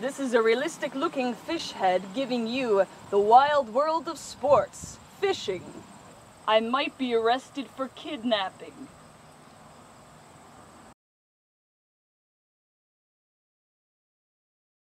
This is a realistic looking fish head giving you the wild world of sports, fishing. I might be arrested for kidnapping.